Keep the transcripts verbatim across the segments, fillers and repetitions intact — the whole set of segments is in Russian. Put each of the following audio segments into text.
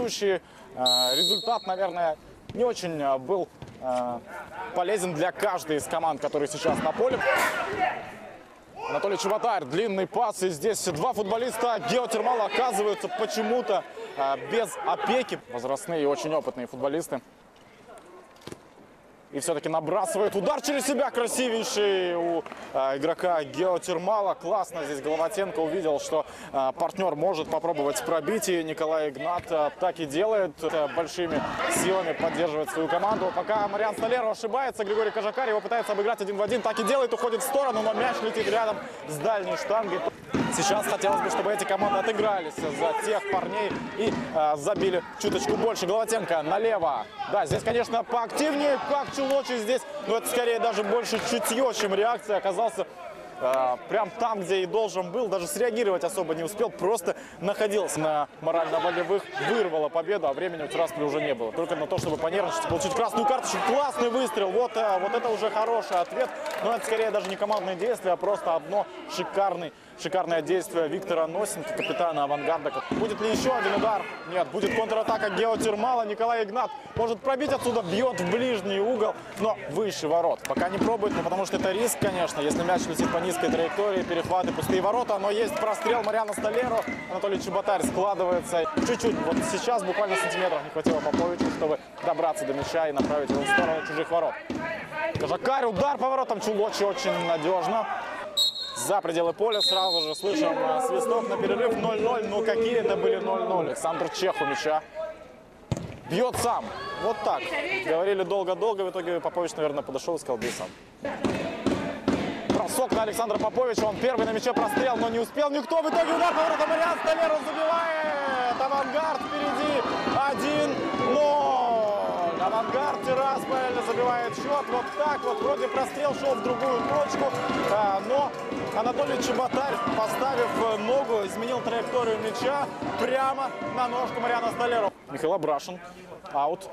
Предыдущий результат, наверное, не очень был полезен для каждой из команд, которые сейчас на поле. Анатолий Чеботарь, длинный пас, и здесь два футболиста Геотермала оказываются почему-то без опеки. Возрастные и очень опытные футболисты. И все-таки набрасывает удар через себя красивейший у э, игрока Геотермала. Классно здесь Головатенко увидел, что э, партнер может попробовать пробить. И Николай Игнат э, так и делает. Э, большими силами поддерживает свою команду. Пока Мариан Столяров ошибается, Григорий Кожакар его пытается обыграть один в один. Так и делает, уходит в сторону, но мяч летит рядом с дальней штангой. Сейчас хотелось бы, чтобы эти команды отыгрались за тех парней и э, забили чуточку больше. Головатенко налево. Да, здесь, конечно, поактивнее, как Чулочи здесь, но это скорее даже больше чутье, чем реакция. Оказался э, прям там, где и должен был. Даже среагировать особо не успел, просто находился на морально-волевых. Вырвала победу, а времени у Тирасполя уже не было. Только на то, чтобы понервничать, получить красную карточку. Классный выстрел. Вот, э, вот это уже хороший ответ. Но это скорее даже не командные действия, а просто одно шикарный. Шикарное действие Виктора Носенко, капитана «Авангарда». Будет ли еще один удар? Нет, будет контратака Геотермала. Николай Игнат может пробить отсюда, бьет в ближний угол, но выше ворот. Пока не пробует, но потому что это риск, конечно. Если мяч летит по низкой траектории, перехваты, пустые ворота, но есть прострел Мариана Столярова. Анатолий Чеботарь складывается чуть-чуть. Вот сейчас буквально сантиметров не хватило Поповичу, чтобы добраться до мяча и направить его в сторону чужих ворот. Кожакар, удар по воротам. Чулочи очень надежно. За пределы поля сразу же слышим свисток на перерыв. ноль ноль. Ну какие это были ноль ноль. Александр Чех у мяча. Бьет сам. Вот так. Говорили долго-долго. В итоге Попович, наверное, подошел и сказал: бей сам. Бросок на Александра Поповича. Он первый на мяче прострел, но не успел никто. В итоге удар по воротам. Мариан Столяров забивает. Авангард впереди. один ноль. Авангард Тирасполь забивает счет. Вот так вот. Вроде прострел шел в другую точку. А, но Анатолий Чеботарь, поставив ногу, изменил траекторию мяча прямо на ножку Мариана Столярова. Михаил Абрашин. Аут.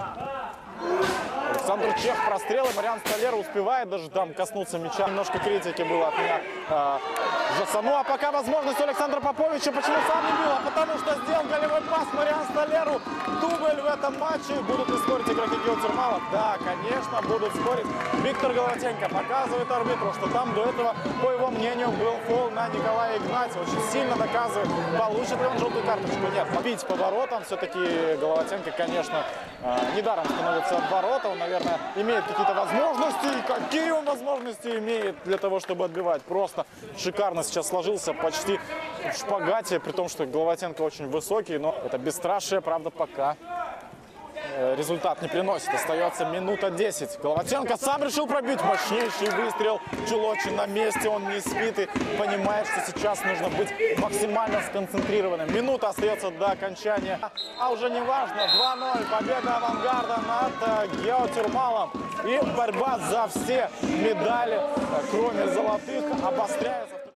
Александр Чех прострел, и Мариан Столяров успевает даже там коснуться мяча. Немножко критики было от меня э, Жасану. А пока возможность у Александра Поповича. Почему сам не бил? А потому что сделал голевой пас Мариан Столяров. Дубль в этом матче. Будут ли спорить игроки Геотермала? Да, конечно, будут спорить. Виктор Головатенко показывает арбитру, что там до этого, по его мнению, был фол на Николая Игнатьева. Очень сильно доказывает, получит ли он желтую карточку. Нет, бить по воротам. Все-таки Головатенко, конечно, э, недаром становится от ворота. Он, наверное, имеет какие-то возможности. И какие он возможности имеет для того, чтобы отбивать. Просто шикарно сейчас сложился, почти в шпагате, при том, что Головатенко очень высокий. Но это бесстрашие, правда, пока результат не приносит. Остается минута десять. Головатенко сам решил пробить. Мощнейший выстрел. Чулочи на месте, он не спит и понимает, что сейчас нужно быть максимально сконцентрированным. Минута остается до окончания. А уже не важно. два ноль. Победа Авангарда над Геотермалом. И борьба за все медали, кроме золотых, обостряется.